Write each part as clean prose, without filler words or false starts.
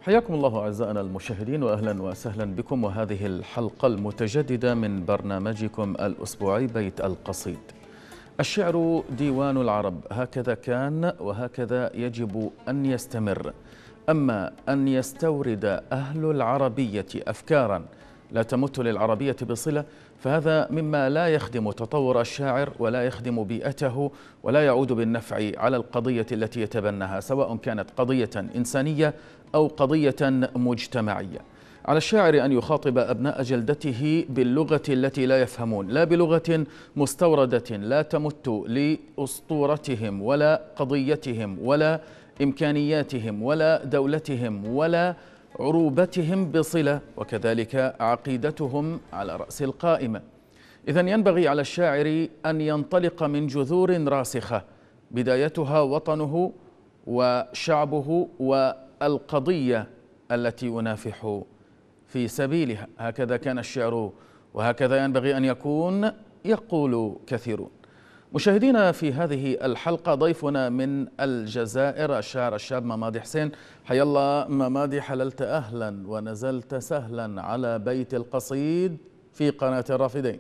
حياكم الله أعزائنا المشاهدين، وأهلا وسهلا بكم وهذه الحلقة المتجددة من برنامجكم الأسبوعي بيت القصيد. الشعر ديوان العرب، هكذا كان وهكذا يجب أن يستمر. أما أن يستورد أهل العربية أفكارا لا تمت للعربية بصلة، فهذا مما لا يخدم تطور الشاعر ولا يخدم بيئته ولا يعود بالنفع على القضية التي يتبناها، سواء كانت قضية إنسانية أو قضية مجتمعية. على الشاعر أن يخاطب أبناء جلدته باللغة التي لا يفهمون، لا بلغة مستوردة لا تمت لأسطورتهم ولا قضيتهم ولا إمكانياتهم ولا دولتهم ولا عروبتهم بصلة، وكذلك عقيدتهم على رأس القائمة. إذن ينبغي على الشاعر أن ينطلق من جذور راسخة بدايتها وطنه وشعبه والقضية التي ينافح في سبيلها. هكذا كان الشعر وهكذا ينبغي أن يكون، يقول كثيرون. مشاهدينا، في هذه الحلقة ضيفنا من الجزائر الشاعر الشاب ممادي حسين. حيا الله ممادي، حللت أهلا ونزلت سهلا على بيت القصيد في قناة الرافدين.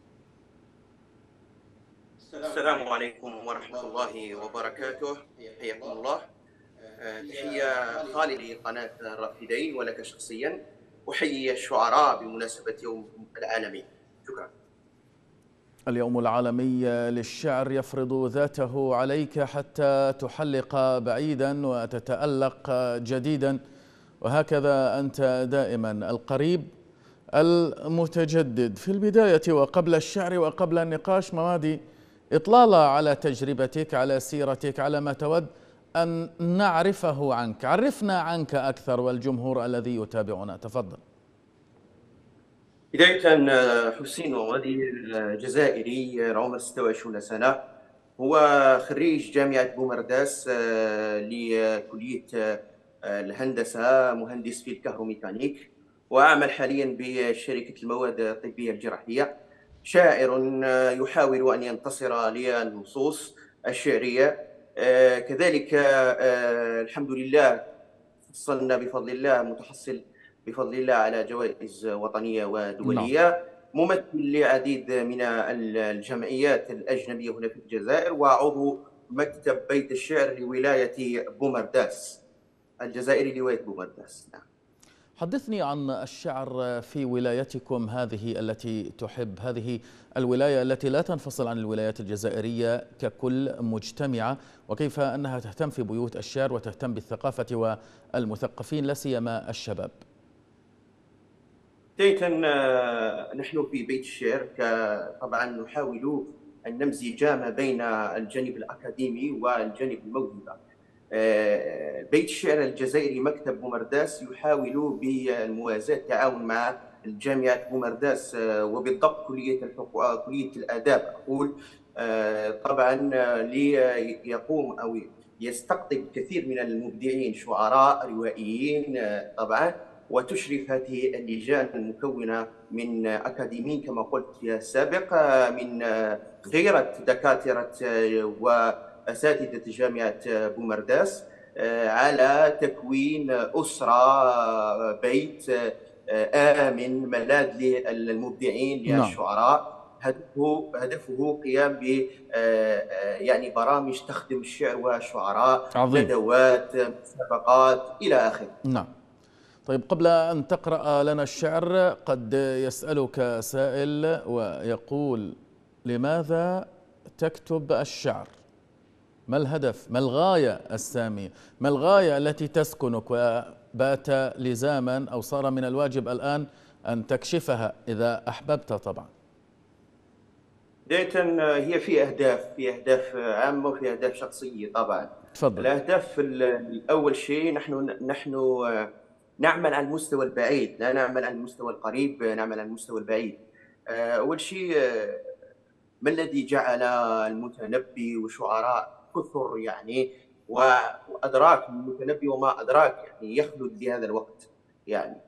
السلام عليكم ورحمة الله وبركاته، حياكم الله. تحية خالدي لقناة الرافدين ولك شخصيا. أحيي الشعراء بمناسبة يوم العالمي. شكرا. اليوم العالمي للشعر يفرض ذاته عليك حتى تحلق بعيدا وتتألق جديدا، وهكذا أنت دائما القريب المتجدد. في البداية وقبل الشعر وقبل النقاش ممادي، إطلالة على تجربتك، على سيرتك، على ما تود أن نعرفه عنك. عرفنا عنك أكثر والجمهور الذي يتابعنا، تفضل. بداية، حسين ممادي الجزائري، عمر 26 سنة. هو خريج جامعة بومرداس لكلية الهندسة، مهندس في الكهروميكانيك، وأعمل حاليا بشركة المواد الطبية الجراحية. شاعر يحاول أن ينتصر للنصوص الشعرية. كذلك الحمد لله حصلنا بفضل الله، متحصل بفضل الله على جوائز وطنية ودولية. نعم. ممثل لعديد من الجمعيات الأجنبية هنا في الجزائر، وعضو مكتب بيت الشعر لولاية بومرداس الجزائري، لولاية بومرداس. نعم. حدثني عن الشعر في ولايتكم هذه التي تحب، هذه الولاية التي لا تنفصل عن الولايات الجزائرية ككل مجتمعة، وكيف أنها تهتم في بيوت الشعر وتهتم بالثقافة والمثقفين لا سيما الشباب. بداية، نحن في بيت الشعر طبعا نحاول أن نمزج ما بين الجانب الأكاديمي والجانب الموهبة. بيت الشعر الجزائري مكتب بومرداس يحاول بالموازاة التعاون مع جامعة بومرداس، وبالضبط كلية الآداب أقول. طبعا ليقوم أو يستقطب كثير من المبدعين، شعراء، روائيين، طبعا. وتشرف هذه اللجان المكونة من أكاديميين كما قلت في السابق، من خيرة دكاترة وأساتذة جامعة بومرداس، على تكوين أسرة، بيت آمن، ملاذ للمبدعين نعم. للشعراء. هدفه قيام ب يعني برامج تخدم الشعر والشعراء، عظيم. ندوات، مسابقات إلى آخره. نعم. طيب، قبل أن تقرأ لنا الشعر قد يسألك سائل ويقول: لماذا تكتب الشعر؟ ما الهدف؟ ما الغاية السامية؟ ما الغاية التي تسكنك وبات لزاما أو صار من الواجب الآن أن تكشفها إذا أحببت طبعا؟ بداية، هي في أهداف عامة وفي أهداف شخصية طبعا. تفضل. الأهداف الأول شيء، نحن نعمل على المستوى البعيد، لا نعمل على المستوى القريب، نعمل على المستوى البعيد. أول شيء، ما الذي جعل المتنبي وشعراء كثر يعني وأدراك المتنبي وما أدراك يعني يخلد لهذا الوقت؟ يعني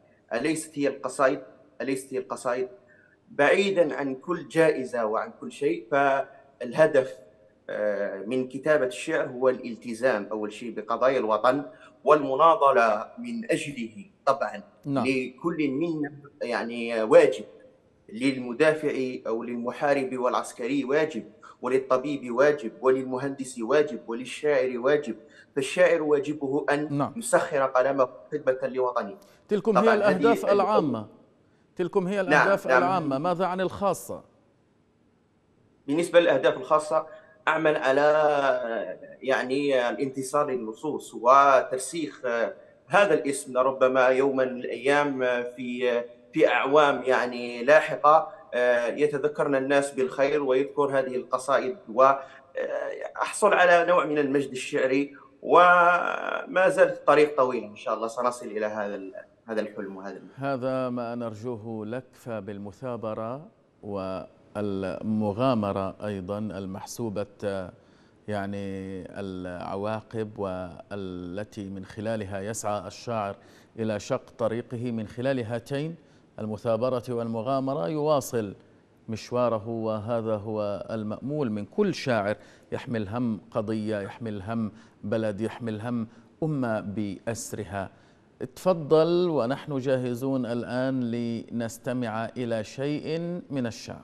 أليست هي القصائد بعيدا عن كل جائزة وعن كل شيء؟ فالهدف من كتابة الشعر هو الالتزام أول شيء بقضايا الوطن والمناضلة من أجله طبعا. نعم. لكل منا يعني واجب، للمدافع أو للمحارب والعسكري واجب، وللطبيب واجب، وللمهندس واجب، وللشاعر واجب. فالشاعر واجبه أن نعم. يسخر قلمه خدمة لوطنه. تلكم هي طبعا الأهداف هذه العامة. تلكم هي نعم الأهداف نعم. العامة، ماذا عن الخاصة؟ بالنسبة للأهداف الخاصة، أعمل على يعني الانتصار للنصوص وترسيخ هذا الاسم لربما يوما من الأيام في أعوام يعني لاحقة يتذكرنا الناس بالخير ويذكر هذه القصائد، وأحصل على نوع من المجد الشعري. وما زالت الطريق طويلة، إن شاء الله سنصل إلى هذا الحلم وهذا المجد. هذا ما نرجوه لك. فبالمثابرة والمغامرة أيضا المحسوبة يعني العواقب، والتي من خلالها يسعى الشاعر إلى شق طريقه، من خلال هاتين المثابرة والمغامرة يواصل مشواره. وهذا هو المأمول من كل شاعر يحمل هم قضية، يحمل هم بلد، يحمل هم أمة بأسرها. تفضل ونحن جاهزون الآن لنستمع إلى شيء من الشعر.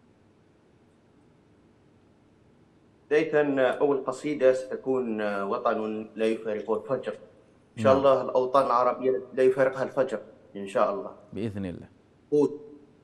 بداية أول قصيدة ستكون وطن لا يفارقه الفجر. إن شاء نعم، الله الأوطان العربية لا يفارقها الفجر إن شاء الله. بإذن الله. قول: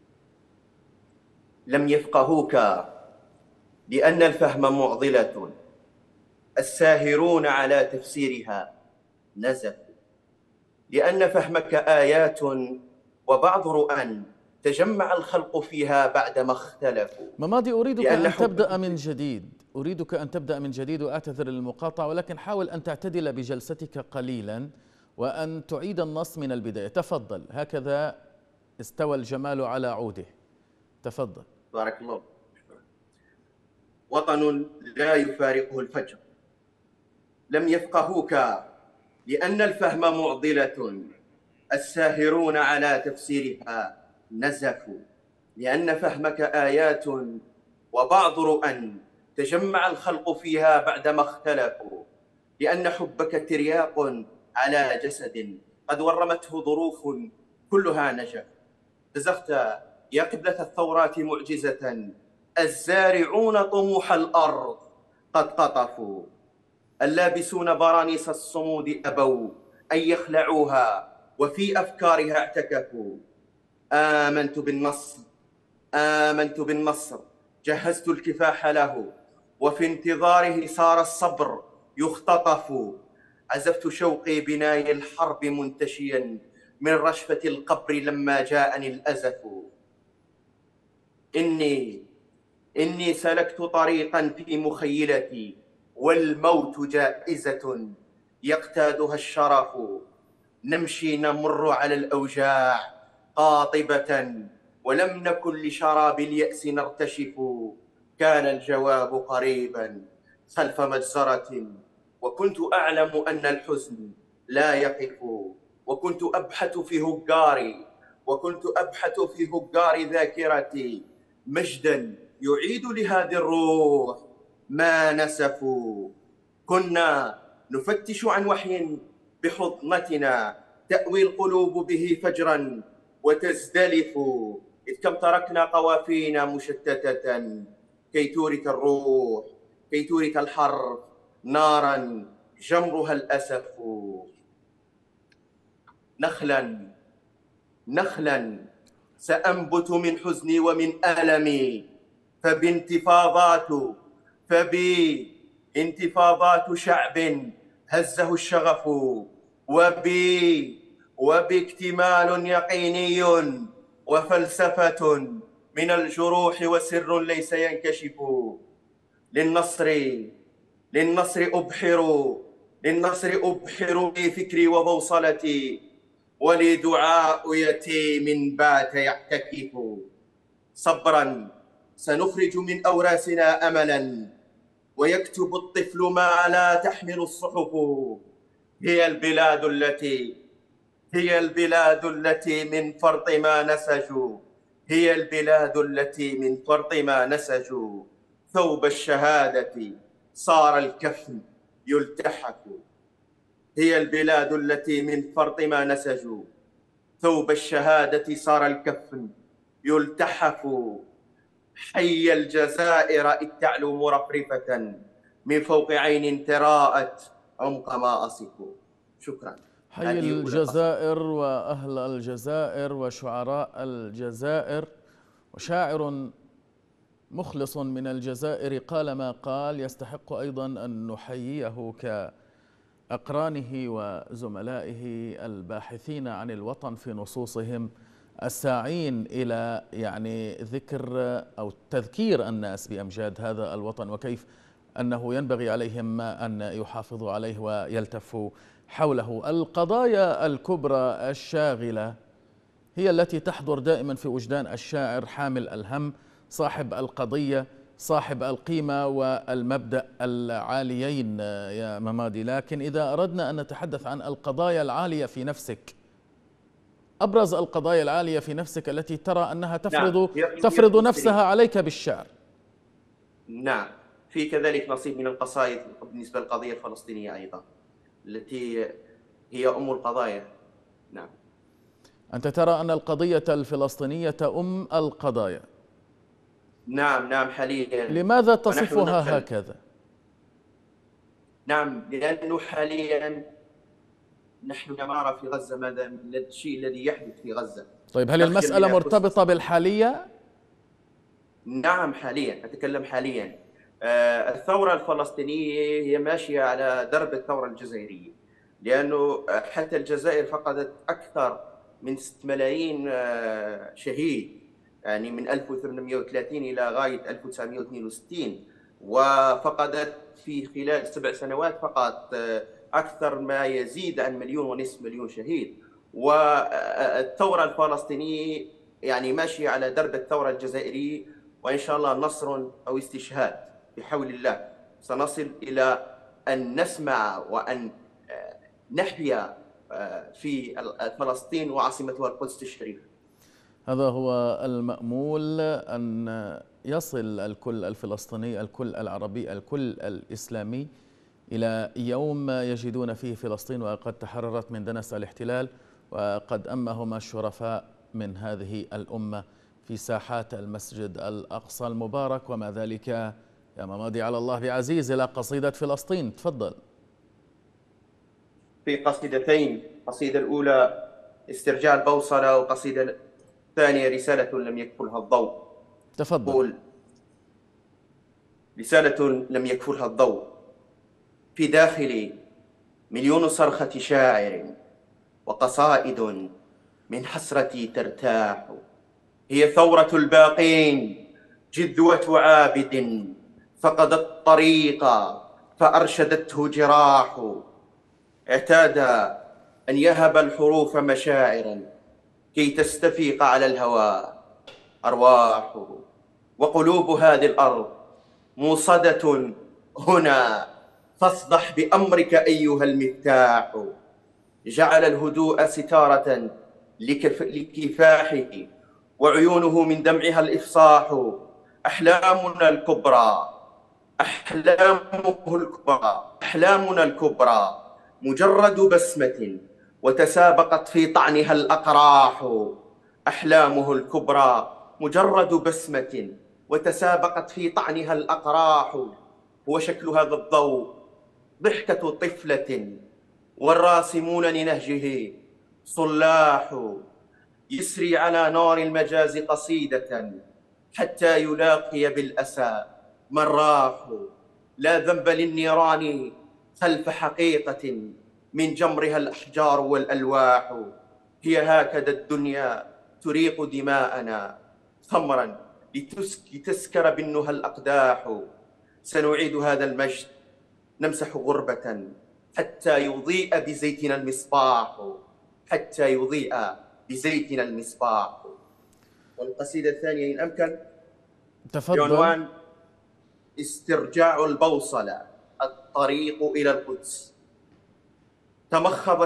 لم يفقهوك لأن الفهم معضلة، الساهرون على تفسيرها نزفوا، لأن فهمك آيات وبعض رؤى تجمع الخلق فيها بعدما اختلفوا. مماضي، أريدك لأن أن حبك تبدأ من جديد، أريدك أن تبدأ من جديد، وأعتذر للمقاطعة، ولكن حاول أن تعتدل بجلستك قليلا وأن تعيد النص من البداية. تفضل، هكذا استوى الجمال على عوده. تفضل. بارك الله. وطن لا يفارقه الفجر، لم يفقهوك لأن الفهم معضلة، الساهرون على تفسيرها نزفوا، لأن فهمك آيات وبعض رؤى تجمع الخلق فيها بعدما اختلفوا، لأن حبك ترياق على جسد قد ورمته ظروف كلها نجف. بزغت يا قبلة الثورات معجزة، الزارعون طموح الأرض قد قطفوا، اللابسون برانيس الصمود أبوا أن يخلعوها وفي أفكارها اعتكفوا. آمنت بالنصر، آمنت بالنصر، جهزت الكفاح له، وفي انتظاره صار الصبر يختطف. عزفت شوقي بناي الحرب منتشيا من رشفة القبر لما جاءني الأزف. إني سلكت طريقا في مخيلتي، والموت جائزة يقتادها الشرف. نمشي نمر على الأوجاع قاطبة، ولم نكن لشراب اليأس نرتشف. كان الجواب قريبا خلف مجزرة، وكنت أعلم أن الحزن لا يقف. وكنت أبحث في هجاري، وكنت أبحث في هجار ذاكرتي مجدا يعيد لهذه الروح ما نسفوا. كنا نفتش عن وحي بحضنتنا تأوي القلوب به فجرا وتزدلف، إذ كم تركنا قوافينا مشتتة كي تورك الروح، كي تورك الحرب نارا جمرها الأسف. نخلا نخلا سأنبت من حزني ومن ألمي، فبي انتفاضات شعب هزه الشغف، وبي اكتمال يقيني وفلسفة من الجروح وسر ليس ينكشف. للنصر أبحر في فكري وبوصلتي، ولي دعاء يتيم بات يعتكف. صبرا سنخرج من أوراسنا أملا، ويكتب الطفل ما لا تحمل الصحف. هي البلاد التي من فرط ما نسجوا، هي البلاد التي من فرط ما نسجوا ثوب الشهادة صار الكفن يلتحف. هي البلاد التي من فرط ما نسجوا ثوب الشهادة صار الكفن يلتحف. حي الجزائر إذ تعلو مرفرفة من فوق عين تراءت عمق ما أصف. شكرا. حي الجزائر وأهل الجزائر وشعراء الجزائر. وشاعر مخلص من الجزائر قال ما قال يستحق أيضا أن نحييه كأقرانه وزملائه الباحثين عن الوطن في نصوصهم، الساعين إلى ذكر أو تذكير الناس بأمجاد هذا الوطن وكيف أنه ينبغي عليهم أن يحافظوا عليه ويلتفوا حوله. القضايا الكبرى الشاغلة هي التي تحضر دائما في وجدان الشاعر حامل الهم، صاحب القضية، صاحب القيمة والمبدأ العاليين يا ممادي. لكن إذا أردنا أن نتحدث عن القضايا العالية في نفسك، أبرز القضايا العالية في نفسك التي ترى أنها تفرض نفسها عليك بالشعر. نعم، في كذلك نصيب من القصائد بالنسبة للقضية الفلسطينية أيضا التي هي أم القضايا. نعم. أنت ترى أن القضية الفلسطينية أم القضايا؟ نعم حاليا. لماذا تصفها هكذا؟ نعم، لأنه حاليا نحن نرى في غزة ماذا من الشيء الذي يحدث في غزة. طيب هل المسألة مرتبطة بالحالية؟ نعم حاليا، أتكلم حاليا. الثورة الفلسطينية هي ماشية على درب الثورة الجزائرية، لأنه حتى الجزائر فقدت أكثر من 6 ملايين شهيد، يعني من 1830 إلى غاية 1962، وفقدت في خلال 7 سنوات فقط أكثر ما يزيد عن 1.5 مليون شهيد. والثورة الفلسطينية يعني ماشية على درب الثورة الجزائرية، وإن شاء الله نصر أو استشهاد بحول الله سنصل إلى أن نسمع وأن نحيا في فلسطين وعاصمتها القدس الشريفة. هذا هو المأمول، أن يصل الكل الفلسطيني، الكل العربي، الكل الإسلامي إلى يوم يجدون فيه فلسطين وقد تحررت من دنس الاحتلال، وقد أمهم الشرفاء من هذه الأمة في ساحات المسجد الأقصى المبارك. وما ذلك يا ممادي على الله بعزيز. إلى قصيدة فلسطين، تفضل. في قصيدتين، القصيدة الأولى استرجاع البوصلة، وقصيدة الثانية رسالة لم يكفلها الضوء. تفضل. قول: رسالة لم يكفلها الضوء، في داخلي 1,000,000 صرخة شاعر وقصائد من حسرتي ترتاح. هي ثورة الباقين، جذوة عابد فقد الطريق فأرشدته جراح. اعتاد أن يهب الحروف مشاعرا كي تستفيق على الهوى أرواح. وقلوب هذه الأرض موصدة هنا، فاصدح بأمرك أيها المفتاح. جعل الهدوء ستارة لكفاحه، وعيونه من دمعها الإفصاح. أحلامنا الكبرى، أحلامنا الكبرى مجرد بسمة وتسابقت في طعنها الأقراح. أحلامه الكبرى مجرد بسمة وتسابقت في طعنها الأقراح. هو شكل هذا الضوء ضحكة طفلة، والراسمون لنهجه صلاح. يسري على نار المجاز قصيدة حتى يلاقي بالأسى من راح. لا ذنب للنيران خلف حقيقة من جمرها الأحجار والألواح. هي هكذا الدنيا تريق دماءنا خمرا لتسكر بالنهى الأقداح. سنعيد هذا المجد، نمسح غربة حتى يضيء بزيتنا المصباح، حتى يضيء بزيتنا المصباح. والقصيدة الثانية إن أمكن، تفضل. بعنوان استرجاع البوصلة، الطريق إلى القدس. تمخض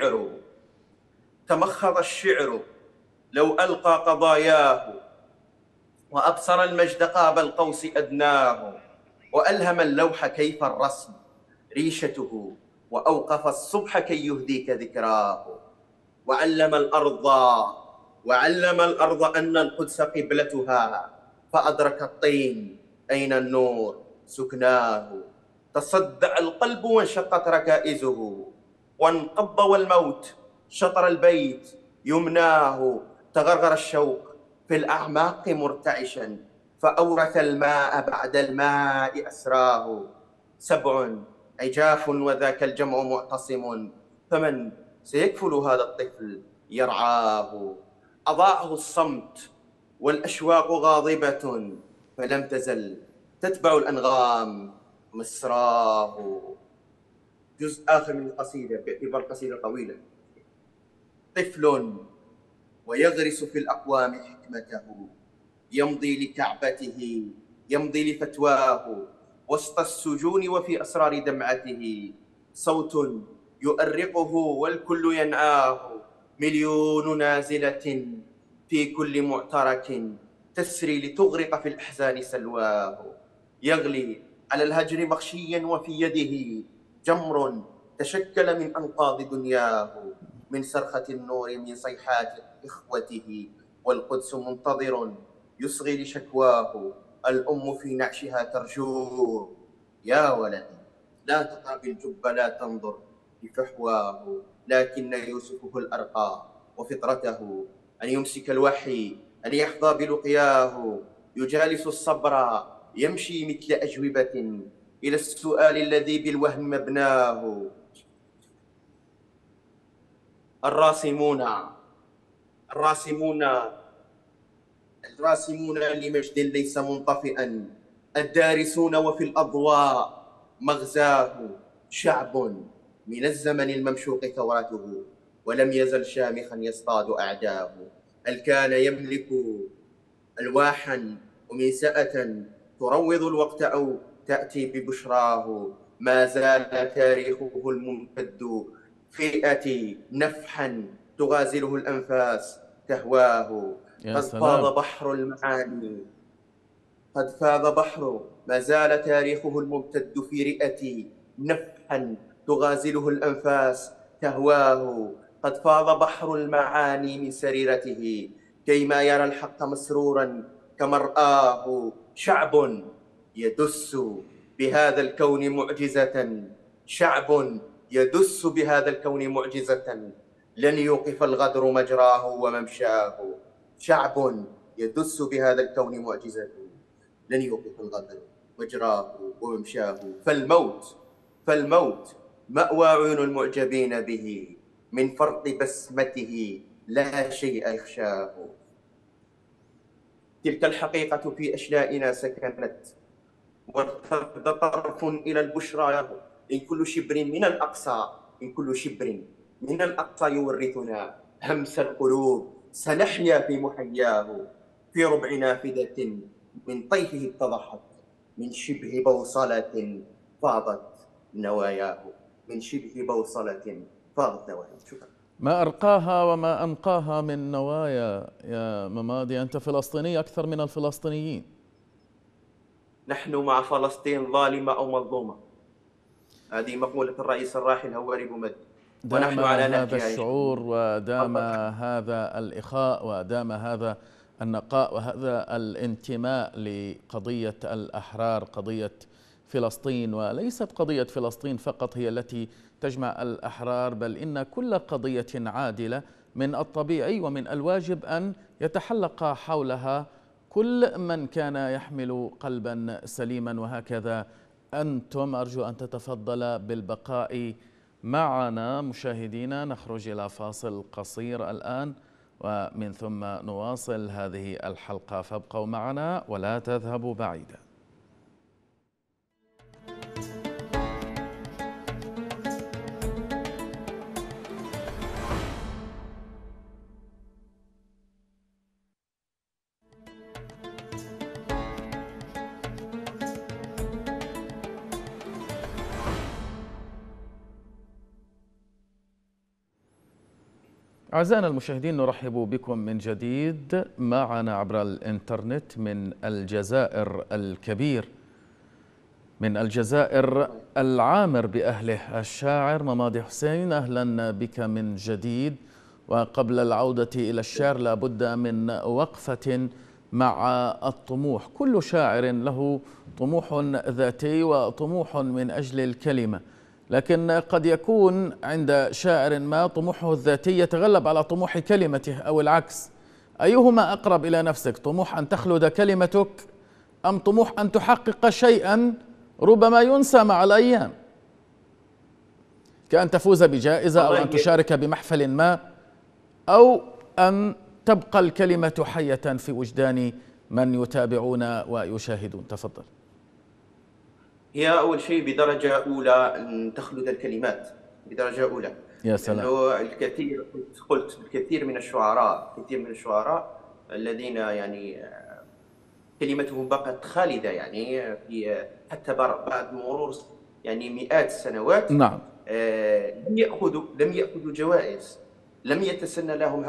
الشعر لو ألقى قضاياه، وأبصر المجد قاب القوس أدناه. وألهم اللوح كيف الرسم ريشته، وأوقف الصبح كي يهديك ذكراه. وعلم الأرض وعلم الأرض أن القدس قبلتها، فأدرك الطين أين النور سكناه. تصدع القلب وانشقت ركائزه، وانقض والموت شطر البيت يمناه. تغرغر الشوق في الأعماق مرتعشا، فأورث الماء بعد الماء أسراه. سبع عجاف وذاك الجمع معتصم، فمن سيكفل هذا الطفل يرعاه. أضاعه الصمت والأشواق غاضبة، فلم تزل تتبع الأنغام مسراه. جزء آخر من القصيدة باعتبار قصيدة طويلة. طفل ويغرس في الأقوام حكمته، يمضي لكعبته يمضي لفتواه، وسط السجون وفي أسرار دمعته. صوت يؤرقه والكل ينعاه، مليون نازلة في كل معترك تسري لتغرق في الأحزان سلواه. يغلي على الهجر مغشيا وفي يده جمر تشكل من أنقاض دنياه، من صرخة النور من صيحات إخوته، والقدس منتظر يصغي لشكواه. الأم في نعشها ترجوه، يا ولدي لا تقرب الجب لا تنظر بفحواه. لكن يوسفه الأرقى وفطرته أن يمسك الوحي، أن يحظى بلقياه. يجالس الصبر يمشي مثل أجوبة إلى السؤال الذي بالوهم مبناه. الراسمون الراسمون الراسمون لمجد ليس منطفئا، الدارسون وفي الأضواء مغزاه. شعب من الزمن الممشوق ثورته، ولم يزل شامخا يصطاد أعداه. هل كان يملك ألواحا وميسأة تروض الوقت أو تأتي ببشراه؟ ما زال تاريخه الممتد فئة نفحا تغازله الأنفاس تهواه. يا قد فاض سلام. بحر المعاني قد فاض بحر ما زال تاريخه الممتد في رئتي نفحا تغازله الأنفاس تهواه. قد فاض بحر المعاني من سريرته، كيما يرى الحق مسرورا كمرآه. شعب يدس بهذا الكون معجزة، شعب يدس بهذا الكون معجزة، لن يوقف الغدر مجراه وممشاه. شعب يدس بهذا الكون معجزة، لن يوقف الغدر مجراه وممشاه. فالموت مأوى عيون المعجبين به، من فرط بسمته لا شيء يخشاه. تلك الحقيقة في أشلائنا سكنت، وارتد طرف إلى البشرى. إن كل شبر من الأقصى إن كل شبر من الأقصى يورثنا همس القلوب، سنحيا في محياه. في ربع نافذة من طيفه اتضحت، من شبه بوصلة فاضت نواياه. من شبه بوصلة فاضت نواياه. شكرا. ما أرقاها وما أنقاها من نوايا يا ممادي، أنت فلسطيني أكثر من الفلسطينيين. نحن مع فلسطين ظالمة أو مظلومة، هذه مقولة الرئيس الراحل هواري بومدين، دام ونحن على هذا نهجها إن شاء الله. الشعور ودام تفضل. هذا الإخاء ودام هذا النقاء وهذا الانتماء لقضية الأحرار، قضية فلسطين، وليست قضية فلسطين فقط هي التي تجمع الأحرار، بل إن كل قضية عادلة من الطبيعي ومن الواجب أن يتحلق حولها كل من كان يحمل قلبا سليما. وهكذا أنتم. أرجو أن تتفضل بالبقاء معنا مشاهدينا. نخرج إلى فاصل قصير الآن، ومن ثم نواصل هذه الحلقة، فابقوا معنا ولا تذهبوا بعيدا. أعزائنا المشاهدين، نرحب بكم من جديد. معنا عبر الإنترنت من الجزائر الكبير من الجزائر العامر بأهله الشاعر مماضي حسين، أهلا بك من جديد. وقبل العودة إلى الشعر لابد من وقفة مع الطموح. كل شاعر له طموح ذاتي وطموح من أجل الكلمة، لكن قد يكون عند شاعر ما طموحه الذاتي يتغلب على طموح كلمته أو العكس. أيهما أقرب إلى نفسك؟ طموح أن تخلد كلمتك أم طموح أن تحقق شيئا ربما ينسى مع الأيام، كأن تفوز بجائزة أو أن تشارك بمحفل ما، أو أن تبقى الكلمة حية في وجدان من يتابعون ويشاهدون؟ تفضل. هي أول شيء بدرجة أولى أن تخلد الكلمات بدرجة أولى. يا سلام. لأنه الكثير، قلت الكثير من الشعراء الذين يعني كلمتهم بقت خالدة، يعني في حتى بعد مرور يعني مئات السنوات. نعم. لم يأخذوا جوائز، لم يتسنى لهم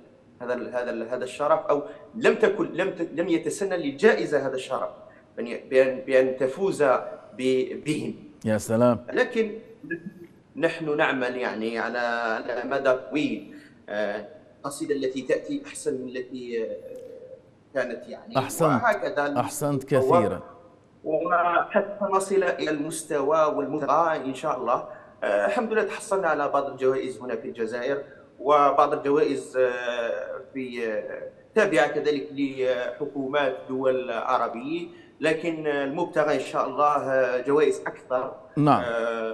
هذا الشرف، أو لم يتسنى للجائزة هذا الشرف بأن تفوز بهم. يا سلام. لكن نحن نعمل يعني على مدى طويل. القصيدة التي تأتي أحسن من التي كانت، يعني أحسنت كثيرا. وحتى نصل إلى المستوى والمتعة إن شاء الله. الحمد لله تحصلنا على بعض الجوائز هنا في الجزائر، وبعض الجوائز في تابعة كذلك لحكومات دول عربية، لكن المبتغى إن شاء الله جوائز أكثر. نعم.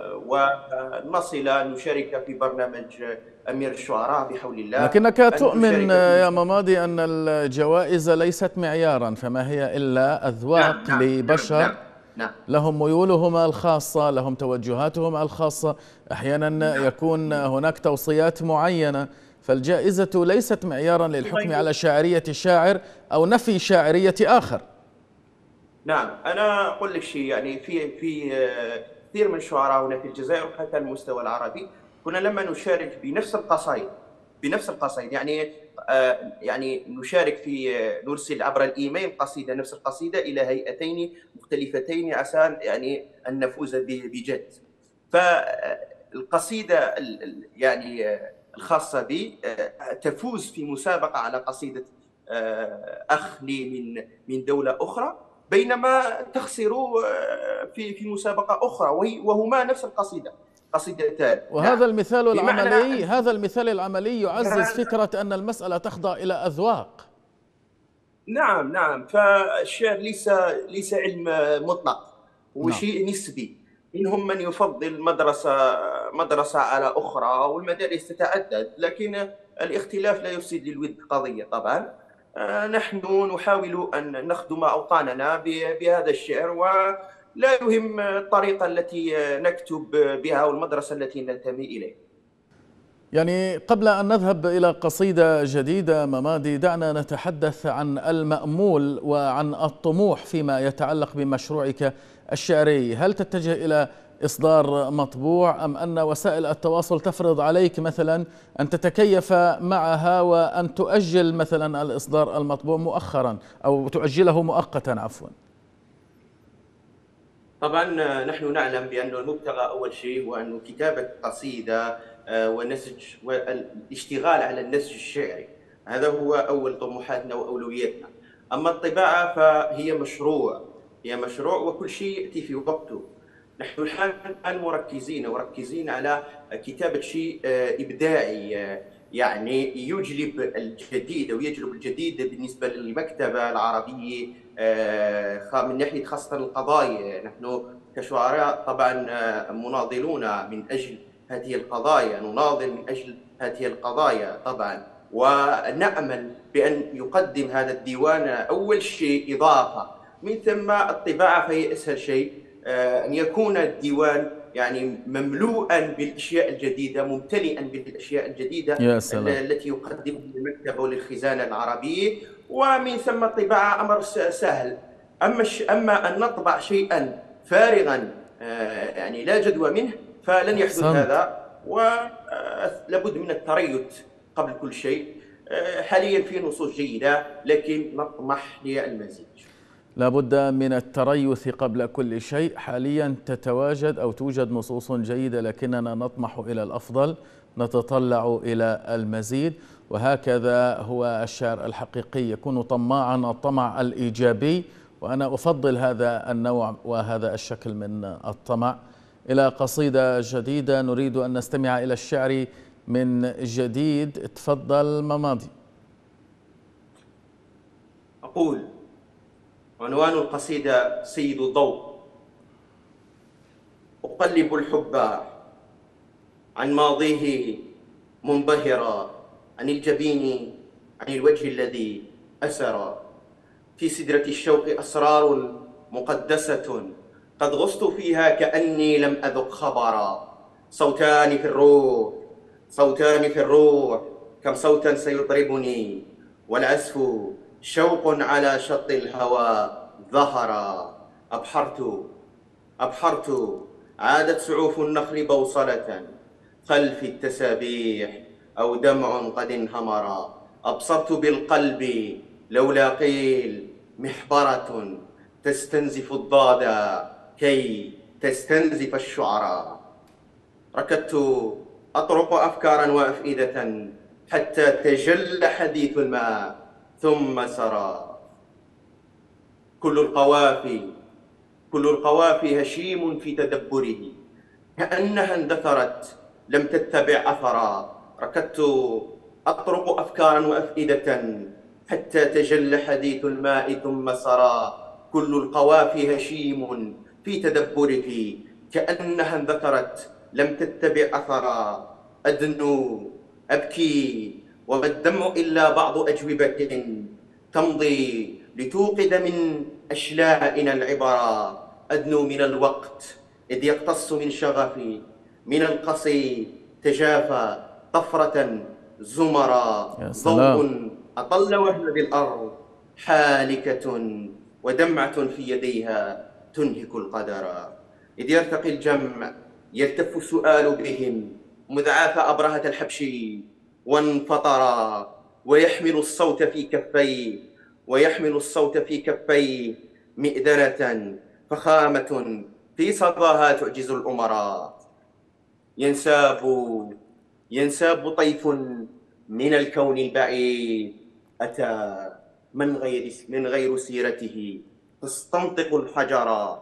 ونصل نشارك في برنامج أمير الشعراء بحول الله. لكنك تؤمن يا مماضي أن الجوائز ليست معيارا، فما هي إلا أذواق لبشر. نعم. لهم ميولهم الخاصة، لهم توجهاتهم الخاصة، أحيانا يكون هناك توصيات معينة، فالجائزة ليست معيارا للحكم على شاعرية الشاعر أو نفي شاعرية آخر. نعم، أنا أقول لك شيء، يعني في كثير من الشعراء هنا في الجزائر وحتى على المستوى العربي، كنا لما نشارك بنفس القصائد يعني نشارك في نرسل عبر الإيميل قصيدة، نفس القصيدة إلى هيئتين مختلفتين عشان يعني أن نفوز بجائزة. فالقصيدة يعني الخاصة بي تفوز في مسابقة على قصيدة أخ لي من دولة أخرى، بينما تخسر في مسابقة أخرى وهما نفس قصيدتان. وهذا المثال العملي، هذا المثال العملي يعزز فكرة أن المسألة تخضع إلى أذواق. نعم. فالشعر ليس علم مطلق، هو شيء نسبي. منهم من يفضل مدرسة على أخرى، والمدارس تتعدد، لكن الاختلاف لا يفسد للود قضية. طبعا نحن نحاول أن نخدم أوطاننا بهذا الشعر، ولا يهم الطريقة التي نكتب بها والمدرسة التي ننتمي إليها. يعني قبل أن نذهب إلى قصيدة جديدة مماضي، دعنا نتحدث عن المأمول وعن الطموح فيما يتعلق بمشروعك الشعري. هل تتجه إلى إصدار مطبوع، أم أن وسائل التواصل تفرض عليك مثلا أن تتكيف معها وأن تؤجل مثلا الإصدار المطبوع مؤخرا أو تؤجله مؤقتا عفوا؟ طبعا نحن نعلم بأن المبتغى أول شيء هو أن كتابة قصيدة ونسج والاشتغال على النسج الشعري، هذا هو أول طموحاتنا وأولوياتنا. أما الطباعة فهي مشروع وكل شيء يأتي في وقته. نحن الآن مركزين على كتابة شيء إبداعي، يعني يجلب الجديد بالنسبة للمكتبة العربية من ناحية خاصة القضايا. نحن كشعراء طبعا مناضلون من أجل هذه القضايا، نناضل من أجل هذه القضايا طبعا، ونأمل بأن يقدم هذا الديوان أول شيء إضافة، من ثم الطباعة فهي أسهل شيء، أن يكون الديوان يعني مملوءا بالأشياء الجديدة، ممتلئا بالأشياء الجديدة التي يقدمها المكتبة وللخزانة العربية، ومن ثم الطباعة أمر سهل. أما أن نطبع شيئا فارغا يعني لا جدوى منه فلن يحدث هذا، ولابد من التريث قبل كل شيء. حاليا في نصوص جيدة، لكن نطمح للمزيد. لا بد من التريث قبل كل شيء. حاليا تتواجد أو توجد نصوص جيدة، لكننا نطمح إلى الأفضل، نتطلع إلى المزيد، وهكذا هو الشعر الحقيقي، يكون طماعا الطمع الإيجابي، وأنا أفضل هذا النوع وهذا الشكل من الطمع. إلى قصيدة جديدة نريد أن نستمع إلى الشعر من جديد. تفضل مماضي. أقول: عنوان القصيدة سيد الضوء. أقلب الحب عن ماضيه منبهرا، عن الجبين، عن الوجه الذي أسرى. في سدرة الشوق أسرار مقدسة قد غصت فيها كأني لم أذق خبرا. صوتان في الروح، صوتان في الروح، كم صوتا سيطربني والعزف شوق على شط الهوى ظهرا. أبحرت عادت سعوف النخل بوصلة خلف التسابيح أو دمع قد انهمرا. أبصرت بالقلب لولا قيل محبرة تستنزف الضاد كي تستنزف الشعراء. ركضت أطرق أفكارا وأفئدة حتى تجل حديث الماء ثم سرى. كل القوافي هشيم في تدبره كأنها اندثرت لم تتبع أثرا. ركضت أطرق أفكارا وأفئدة حتى تجل حديث الماء ثم سرى. كل القوافي هشيم في تدبره كأنها اندثرت لم تتبع أثرا. أدنو أبكي وما الدمع إلا بعض أجوبة تمضي لتوقد من أشلائنا العبرا. أدنو من الوقت إذ يقتص من شغفي من القصي تجافى طفرة زمرا. ضوء أطل وهن بالأرض حالكة ودمعة في يديها تنهك القدر. إذ يرتقي الجمع يلتف السؤال بهم مذ عاف أبرهة الحبش وانفطرا. ويحمل الصوت في كفيه مئذنة فخامة في صداها تعجز الأمراء. ينساب طيف من الكون البعيد أتى من غير سيرته تستنطق الحجر.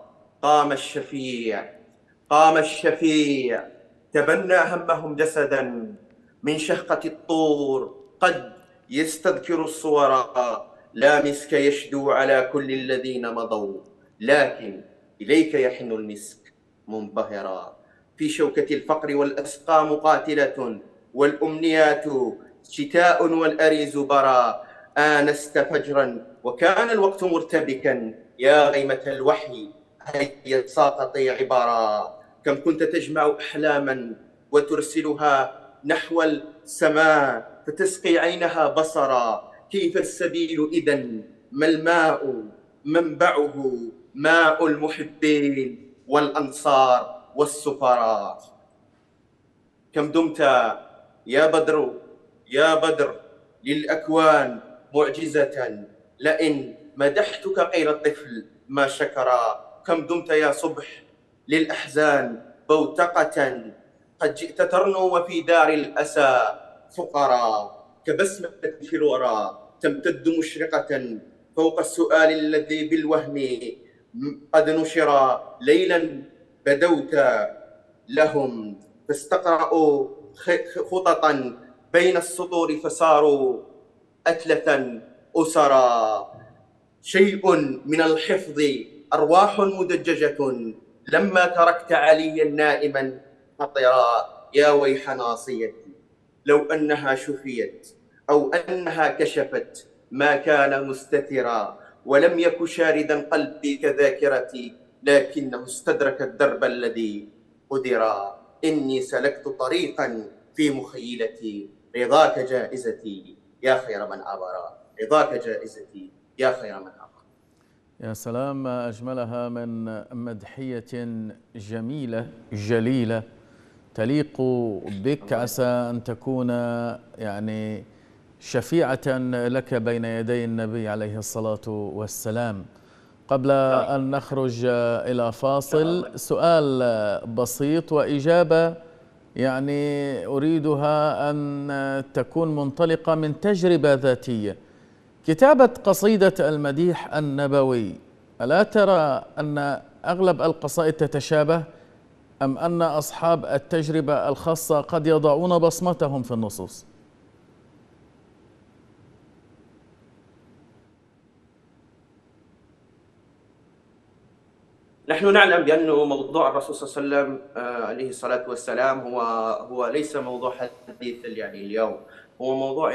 قام الشفيع تبنى همهم جسدا من شهقة الطور قد يستذكر الصور. لا مسك يشدو على كل الذين مضوا لكن إليك يحن المسك منبهرا. في شوكة الفقر والأسقام قاتلة والأمنيات شتاء والأريز برا. آنست فجرا وكان الوقت مرتبكا يا غيمة الوحي هيا ساقطي عبرا. كم كنت تجمع أحلاما وترسلها نحو السماء فتسقي عينها بصرا. كيف السبيل إذن ما الماء منبعه ماء المحبين والأنصار والسفراء. كم دمت يا بدر للأكوان معجزة لئن مدحتك غير الطفل ما شكرا. كم دمت يا صبح للأحزان بوتقة قد جئت ترنو وفي دار الأسى فقرا. كبسمة في الورى تمتد مشرقة فوق السؤال الذي بالوهم قد نشر. ليلا بدوت لهم فاستقرأوا خططا بين السطور فصاروا أتلفا أسرا. شيء من الحفظ أرواح مدججة لما تركت عليا نائما خطرا. يا ويح ناصيتي لو أنها شفيت أو أنها كشفت ما كان مستترا. ولم يك شاردا قلبي كذاكرتي لكنه استدرك الدرب الذي قدرا. إني سلكت طريقا في مخيلتي رضاك جائزتي يا خير من عبر. رضاك جائزتي يا خير من عبر. يا سلام، ما أجملها من مدحية جميلة جليلة تليق بك. عسى أن تكون يعني شفيعة لك بين يدي النبي عليه الصلاة والسلام. قبل أن نخرج إلى فاصل، سؤال بسيط وإجابة يعني أريدها أن تكون منطلقة من تجربة ذاتية. كتابة قصيدة المديح النبوي، ألا ترى أن أغلب القصائد تتشابه، أم أن أصحاب التجربة الخاصة قد يضعون بصمتهم في النصوص؟ نحن نعلم بأن موضوع الرسول صلى الله عليه وسلم عليه الصلاة والسلام هو ليس موضوع حديث يعني اليوم. هو موضوع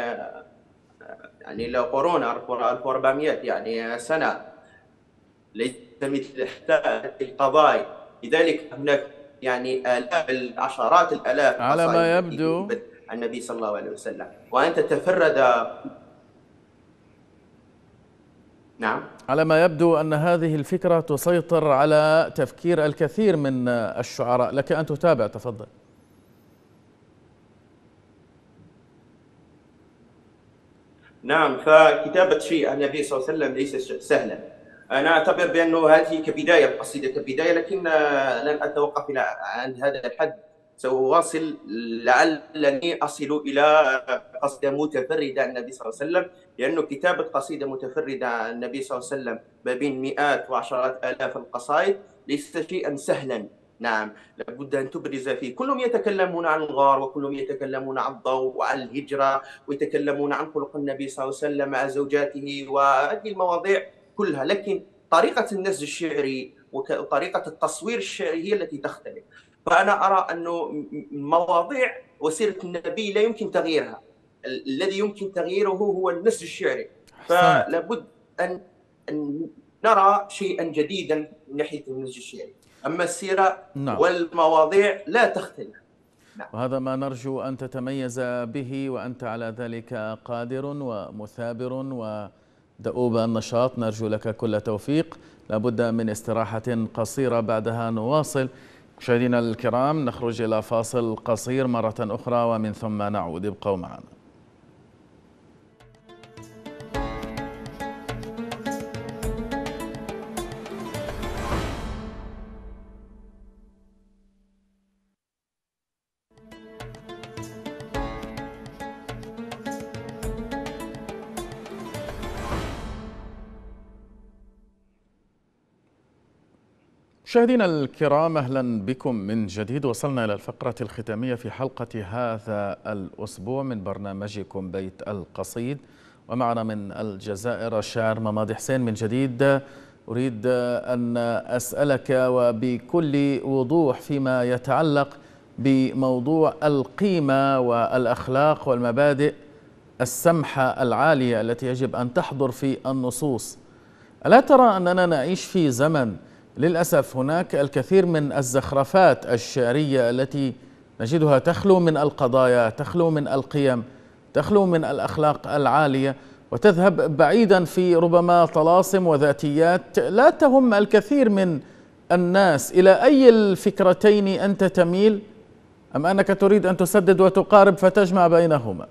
يعني له قرون 1400 يعني سنة، ليس مثل حتى القضايا. لذلك هناك يعني آلاف عشرات الآلاف على القصائد ما التي يبدو كتبت عن النبي صلى الله عليه وسلم، وأن تتفرد. نعم. على ما يبدو أن هذه الفكرة تسيطر على تفكير الكثير من الشعراء. لك أن تتابع، تفضل. نعم، فكتابة شيء عن النبي صلى الله عليه وسلم ليس سهلا. أنا أعتبر بأنه هذه كبداية، القصيدة كبداية، لكن لن أتوقف عند هذا الحد. سأواصل لعلني أصل إلى قصيدة متفردة عن النبي صلى الله عليه وسلم، لأنه كتابة قصيدة متفردة عن النبي صلى الله عليه وسلم ما بين مئات وعشرات آلاف القصائد ليس شيئا سهلا. نعم، لابد أن تبرز فيه. كلهم يتكلمون عن الغار، وكلهم يتكلمون عن الضوء وعن الهجرة، ويتكلمون عن خلق النبي صلى الله عليه وسلم مع زوجاته وهذه المواضيع كلها، لكن طريقة النسج الشعري وطريقة التصوير الشعري هي التي تختلف. فأنا أرى أنه مواضيع وسيرة النبي لا يمكن تغييرها، الذي يمكن تغييره هو النسج الشعري. أحسنت. فلابد أن نرى شيئا جديدا من ناحية النسج الشعري، أما السيرة نعم، والمواضيع لا تختلف. نعم. وهذا ما نرجو أن تتميز به، وأنت على ذلك قادر ومثابر ودؤوب النشاط. نرجو لك كل توفيق. لابد من استراحة قصيرة، بعدها نواصل. مشاهدينا الكرام، نخرج إلى فاصل قصير مرة أخرى ومن ثم نعود. ابقوا معنا. مشاهدينا الكرام، أهلا بكم من جديد. وصلنا إلى الفقرة الختامية في حلقة هذا الأسبوع من برنامجكم بيت القصيد، ومعنا من الجزائر الشاعر مماضي حسين. من جديد أريد أن أسألك وبكل وضوح فيما يتعلق بموضوع القيمة والأخلاق والمبادئ السمحة العالية التي يجب أن تحضر في النصوص. ألا ترى أننا نعيش في زمن للأسف هناك الكثير من الزخرفات الشعرية التي نجدها تخلو من القضايا، تخلو من القيم، تخلو من الأخلاق العالية، وتذهب بعيدا في ربما طلاسم وذاتيات لا تهم الكثير من الناس؟ إلى أي الفكرتين أنت تميل، أم أنك تريد أن تسدد وتقارب فتجمع بينهما؟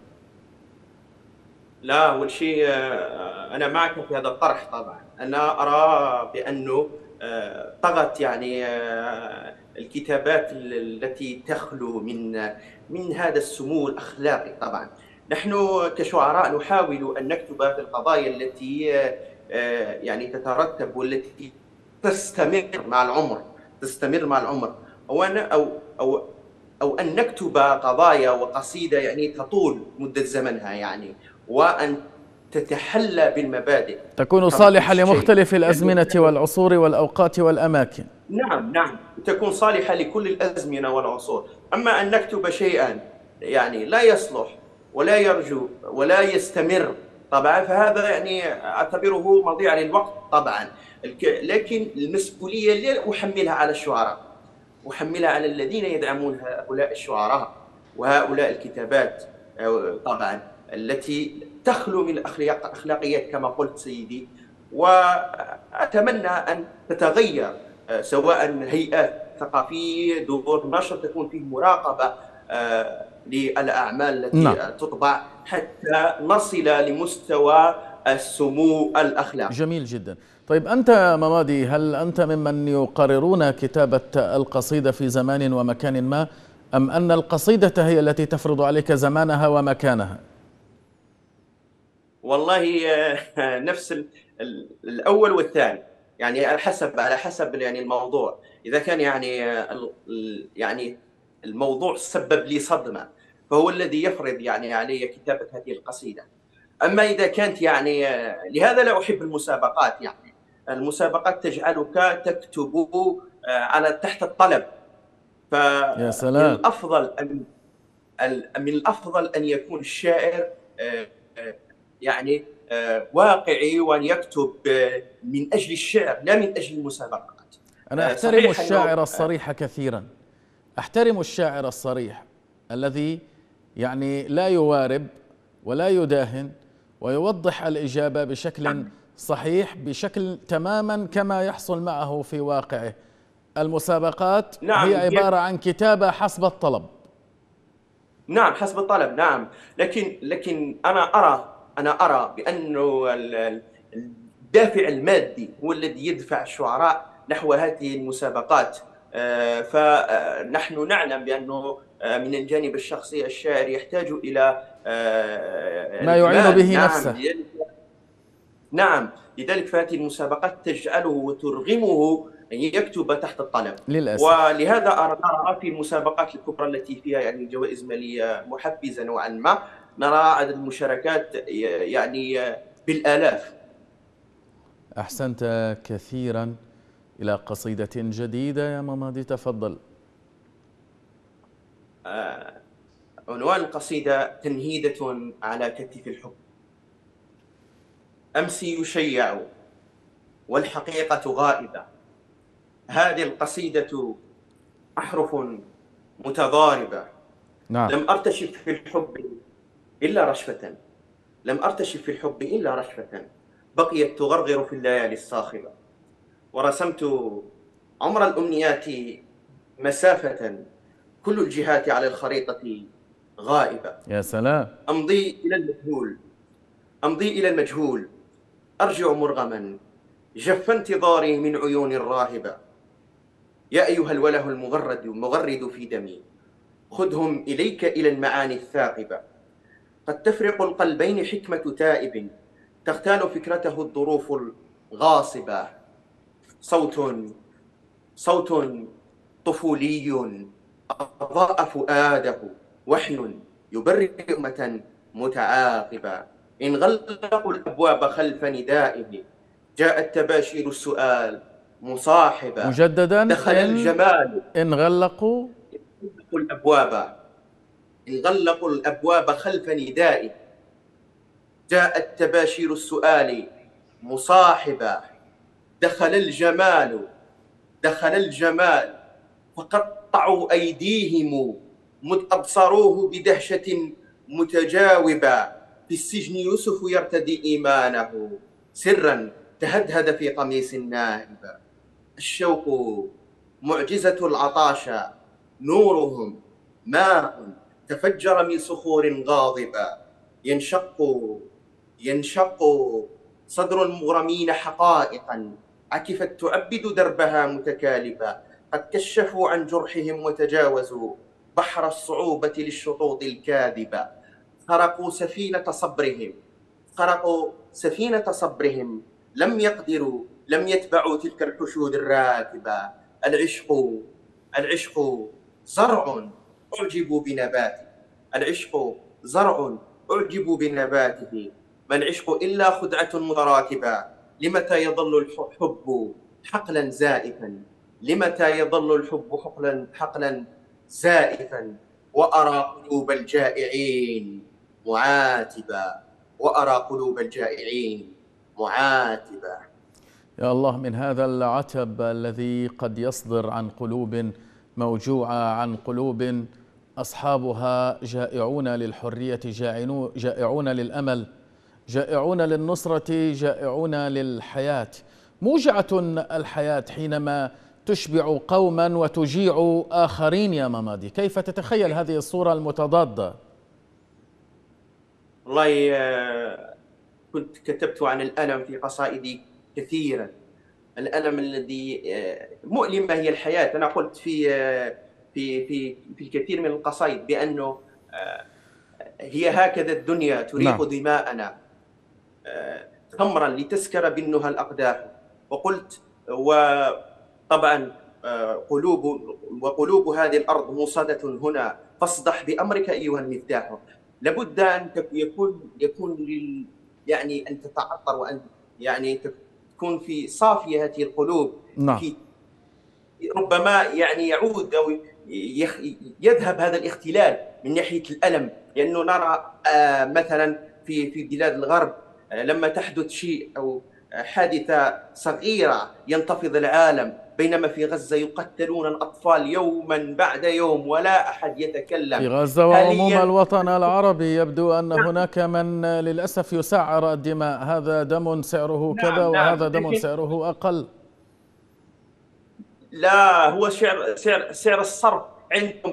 لا، أول شيء أنا معك في هذا الطرح. طبعا أنا أرى بأنه طغت يعني الكتابات التي تخلو من هذا السمو الأخلاقي. طبعا نحن كشعراء نحاول أن نكتب في القضايا التي يعني تترتب والتي تستمر مع العمر، أو أن نكتب قضايا وقصيدة يعني تطول مدة زمنها، يعني وأن تتحلى بالمبادئ، تكون صالحة لمختلف الأزمنة والعصور والأوقات والأماكن. نعم نعم، تكون صالحة لكل الأزمنة والعصور. أما أن نكتب شيئا يعني لا يصلح ولا يرجو ولا يستمر، طبعا فهذا يعني أعتبره مضيعة للوقت. طبعا لكن المسؤولية لا أحملها على الشعراء، أحملها على الذين يدعمون هؤلاء الشعراء وهؤلاء الكتابات، طبعا التي تخلو من الأخلاقيات كما قلت سيدي. وأتمنى أن تتغير، سواء هيئات ثقافية، دور نشر تكون فيه مراقبة للأعمال التي تطبع، حتى نصل لمستوى والسمو الأخلاقي. جميل جدا. طيب أنت ممادي، هل أنت ممن يقررون كتابة القصيدة في زمان ومكان ما، أم أن القصيدة هي التي تفرض عليك زمانها ومكانها؟ والله نفس الأول والثاني، يعني على حسب يعني الموضوع. إذا كان يعني يعني الموضوع سبب لي صدمة، فهو الذي يفرض يعني علي كتابة هذه القصيدة. أما إذا كانت يعني لهذا لا أحب المسابقات. يعني المسابقات تجعلك تكتب على تحت الطلب. يا فمن سلام. الأفضل من الأفضل أن يكون الشاعر يعني واقعي، وأن يكتب من أجل الشعر لا من أجل المسابقات. أنا أحترم صحيح أنه الشاعر الصريح كثيرا، أحترم الشاعر الصريح الذي يعني لا يوارب ولا يداهن، ويوضح الإجابة بشكل صحيح، بشكل تماما كما يحصل معه في واقعه. المسابقات هي نعم عبارة عن كتابة حسب الطلب. نعم حسب الطلب. نعم، لكن أنا أرى بأنه الدافع المادي هو الذي يدفع الشعراء نحو هذه المسابقات. فنحن نعلم بأنه من الجانب الشخصي الشاعر يحتاج إلى ما يعين المال. به نعم، نفسه. نعم، لذلك فهذه المسابقات تجعله وترغمه أن يكتب تحت الطلب. للأسف. ولهذا أرى في المسابقات الكبرى التي فيها يعني جوائز مالية محفزة نوعا ما، نرى عدد المشاركات يعني بالآلاف. أحسنت كثيرا. إلى قصيدة جديدة يا ممادي، تفضل. عنوان القصيدة: تنهيدة على كتف الحب. أمسي يشيع والحقيقة غائبة. هذه القصيدة أحرف متضاربة. نعم. لم أرتشف في الحب إلا رشفة، لم أرتشف في الحب إلا رشفة، بقيت تغرغر في الليالي الصاخبة. ورسمت عمر الأمنيات مسافة، كل الجهات على الخريطة غائبة. يا سلام. أمضي إلى المجهول، أمضي إلى المجهول، أرجع مرغما، جف انتظاري من عيون راهبة. يا أيها الوله المغرد في دمي، خذهم إليك إلى المعاني الثاقبة. قد تفرق القلبين حكمة تائب، تغتال فكرته الظروف الغاصبة. صوت صوت طفولي أضاء فؤاده، وحي يبرئ أمة متعاقبة. إن غلقوا الأبواب خلف ندائه، جاءت تباشير السؤال مصاحبة. مجددا. دخل الجمال إن غلقوا الأبواب، إن غلقوا الأبواب خلف ندائه، جاءت تباشير السؤال مصاحبة. دخل الجمال، دخل الجمال، فقطعوا أيديهم مذ أبصروه بدهشة متجاوبة. في السجن يوسف يرتدي إيمانه، سرا تهدهد في قميص ناهبة. الشوق معجزة العطاشة، نورهم ماء تفجر من صخور غاضبة. ينشق ينشق صدر المغرمين حقائقا، عكفت تعبد دربها متكالبة. قد كشفوا عن جرحهم وتجاوزوا بحر الصعوبة للشطوط الكاذبة. خرقوا سفينة صبرهم، خرقوا سفينة صبرهم، لم يقدروا، لم يتبعوا تلك الحشود الراكبة. العشق زرع أعجبوا بنباته، العشق زرع أعجبوا بنباته. ما العشق إلا خدعة متراكبة. لمتى يظل الحب حقلا زائفا، لمتى يظل الحب حقلا زائفا. وأرى قلوب الجائعين معاتبة، وأرى قلوب الجائعين معاتبة. يا الله من هذا العتب الذي قد يصدر عن قلوب موجوعة، عن قلوب أصحابها جائعون للحرية، جائعون للأمل، جائعون للنصرة، جائعون للحياة. موجعة الحياة حينما تشبع قوما وتجيع آخرين. يا ممادي، كيف تتخيل هذه الصورة المتضادة؟ والله كنت كتبت عن الألم في قصائدي كثيرا. الألم الذي مؤلمة هي الحياة. أنا قلت في الكثير من القصائد بأنه هي هكذا الدنيا تريق نعم. دماءنا خمرا لتسكر بالنهى الأقداح. وقلت وطبعا قلوب هذه الأرض موصدة هنا، فاصدح بأمرك أيها المفتاح. لابد أن يكون يعني أن تتعطر، وأن يعني تكون في صافية هذه القلوب. نعم. ربما يعني يعود أو يذهب هذا الاختلال من ناحية الألم، لأنه نرى مثلا في بلاد الغرب لما تحدث شيء أو حادثة صغيرة ينتفض العالم، بينما في غزة يقتلون الأطفال يوما بعد يوم ولا أحد يتكلم. في غزة وعموم الوطن العربي يبدو أن هناك من للأسف يسعر الدماء، هذا دم سعره كذا وهذا دم سعره أقل. لا، هو سعر الصرف عندهم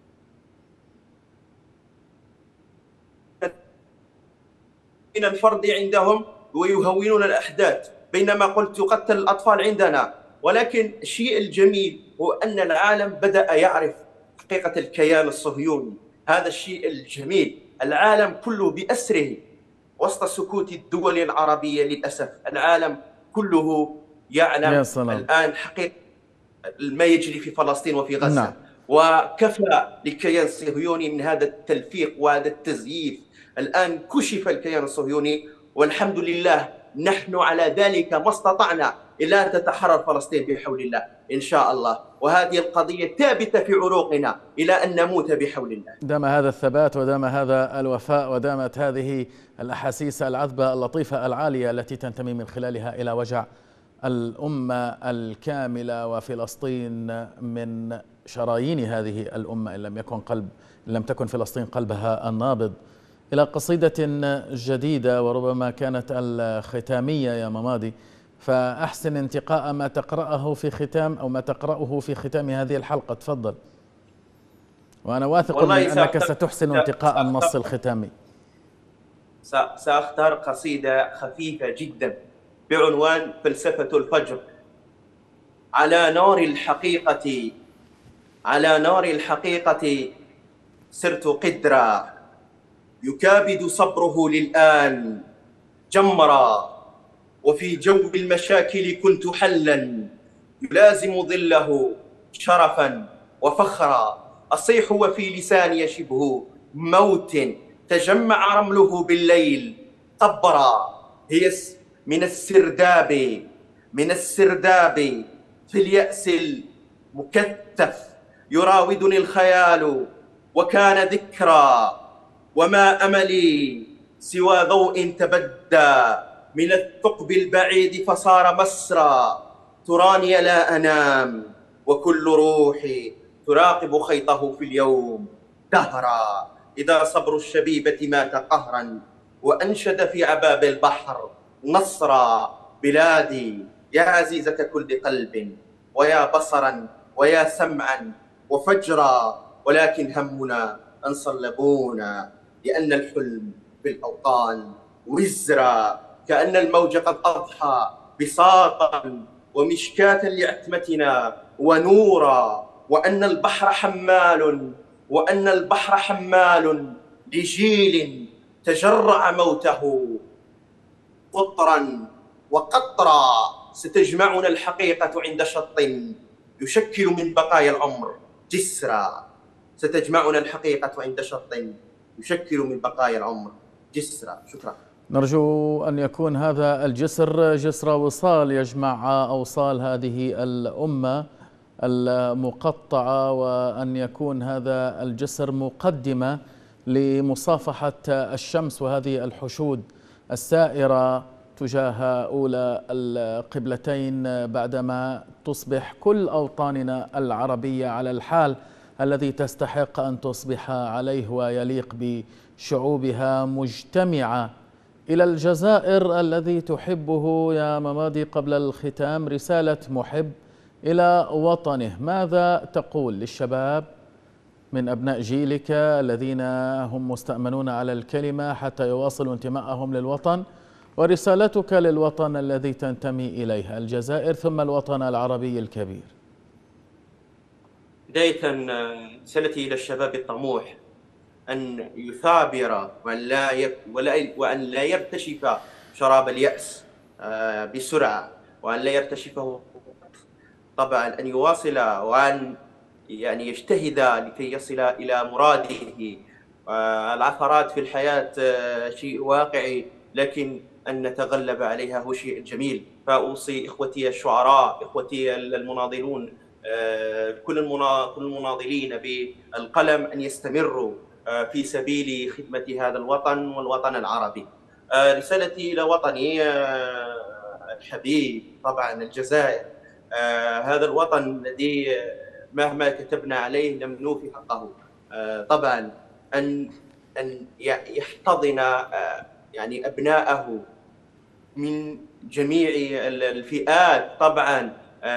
من الفرد عندهم ويهونون الأحداث، بينما قلت يقتل الأطفال عندنا. ولكن الشيء الجميل هو أن العالم بدأ يعرف حقيقة الكيان الصهيوني. هذا الشيء الجميل. العالم كله بأسره وسط سكوت الدول العربية للأسف. العالم كله يعلم الآن حقيقة ما يجري في فلسطين وفي غزة. نعم. وكفى للكيان الصهيوني من هذا التلفيق وهذا التزييف. الآن كشف الكيان الصهيوني والحمد لله، نحن على ذلك ما استطعنا إلى أن تتحرر فلسطين بحول الله إن شاء الله. وهذه القضية ثابتة في عروقنا إلى أن نموت بحول الله. دام هذا الثبات ودام هذا الوفاء ودامت هذه الأحاسيس العذبة اللطيفة العالية التي تنتمي من خلالها إلى وجع الأمة الكاملة، وفلسطين من شرايين هذه الأمة إن لم تكن فلسطين قلبها النابض، إلى قصيدة جديدة وربما كانت الختامية يا مماضي، فأحسن انتقاء ما تقرأه في ختام هذه الحلقة. تفضل، وأنا واثق من أنك ستحسن انتقاء النص الختامي. سأختار قصيدة خفيفة جدا بعنوان فلسفة الفجر. على نار الحقيقة سرت قدرا، يكابد صبره للآن جمرا، وفي جو المشاكل كنت حلا يلازم ظله شرفا وفخرا. أصيح وفي لساني شبه موت تجمع رمله بالليل قبرا. هي من السرداب في اليأس المكتف يراودني الخيال وكان ذكرى. وما أملي سوى ضوء تبدى من الثقب البعيد فصار مسرى. تراني لا أنام وكل روحي تراقب خيطه في اليوم دهرا. إذا صبر الشبيبة مات قهرا وأنشد في عباب البحر نصرا. بلادي يا عزيزة كل قلب، ويا بصرا ويا سمعا وفجرا. ولكن همنا أن صلبونا لأن الحلم في الأوطان وزرا. كأن الموج قد أضحى بساطا ومشكاة لعتمتنا ونورا. وأن البحر حمال لجيل تجرع موته قطرا وقطرا. ستجمعنا الحقيقة عند شط يشكل من بقايا العمر جسرا. ستجمعنا الحقيقة عند شط يشكل من بقايا العمر جسرا. شكرا. نرجو أن يكون هذا الجسر جسر وصال يجمع أوصال هذه الأمة المقطعة، وأن يكون هذا الجسر مقدمة لمصافحة الشمس وهذه الحشود السائرة تجاه أولى القبلتين، بعدما تصبح كل أوطاننا العربية على الحال الذي تستحق أن تصبح عليه ويليق بشعوبها مجتمعة. إلى الجزائر الذي تحبه يا مماضي، قبل الختام رسالة محب إلى وطنه، ماذا تقول للشباب من أبناء جيلك الذين هم مستأمنون على الكلمة حتى يواصلوا انتمائهم للوطن، ورسالتك للوطن الذي تنتمي إليه الجزائر ثم الوطن العربي الكبير. بداية رسالتي إلى الشباب الطموح أن يثابر وأن لا يرتشف شراب اليأس بسرعة، وأن لا يرتشفه طبعا، أن يواصل وأن يعني يجتهد لكي يصل إلى مراده. العثرات في الحياة شيء واقعي، لكن أن نتغلب عليها هو شيء جميل. فأوصي إخوتي الشعراء، إخوتي المناضلون، كل المناضلين بالقلم أن يستمروا في سبيل خدمة هذا الوطن والوطن العربي. رسالتي إلى وطني الحبيب طبعا الجزائر، هذا الوطن الذي مهما كتبنا عليه لم نوفي حقه. طبعا أن يحتضن يعني أبناءه من جميع الفئات طبعا،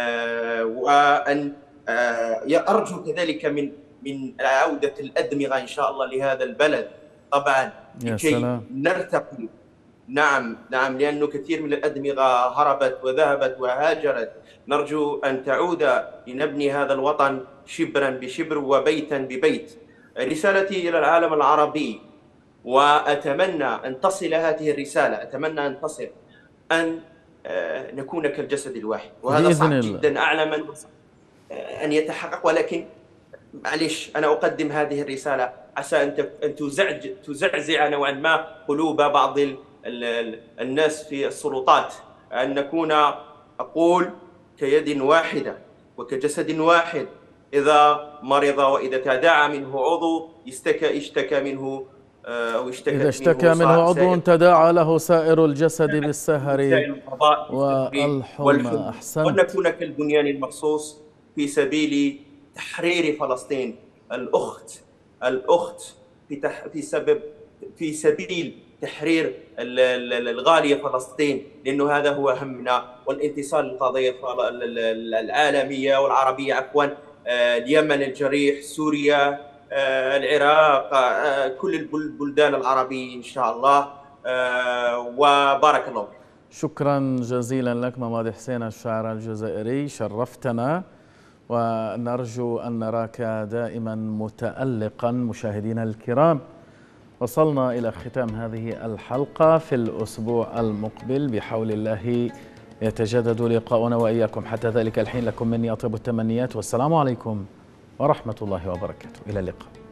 وأن أرجو كذلك من عودة الأدمغة إن شاء الله لهذا البلد طبعا، لكي نرتقي. نعم لأنه كثير من الأدمغة هربت وذهبت وهاجرت. نرجو أن تعود لنبني هذا الوطن شبرا بشبر وبيتا ببيت. رسالتي إلى العالم العربي، وأتمنى أن تصل هذه الرسالة، أتمنى أن تصل، أن نكون كالجسد الواحد، وهذا صعب جدا أعلم أن يتحقق، ولكن معلش أنا أقدم هذه الرسالة عسى أن تزعزع نوعا ما قلوب بعض الناس في السلطات، أن نكون أقول كيد واحدة وكجسد واحد. إذا مرض وإذا تداعى منه عضو اشتكى منه إذا اشتكى منه عضو تداعى له سائر الجسد بالسهر والحمى. أحسنت. ونكون كالبنيان المرصوص في سبيل تحرير فلسطين، الأخت في سبيل تحرير الغالية فلسطين، لأنه هذا هو همنا، والانتصار للقضية العالمية والعربية عفوا. اليمن الجريح، سوريا، العراق، كل البلدان العربية إن شاء الله. وبارك الله فيك. شكرا جزيلا لك ممادي حسين الشاعر الجزائري، شرفتنا، ونرجو أن نراك دائما متألقا. مشاهدينا الكرام، وصلنا إلى ختام هذه الحلقة. في الأسبوع المقبل بحول الله يتجدد لقاؤنا وإياكم. حتى ذلك الحين لكم مني أطيب التمنيات، والسلام عليكم ورحمة الله وبركاته. إلى اللقاء.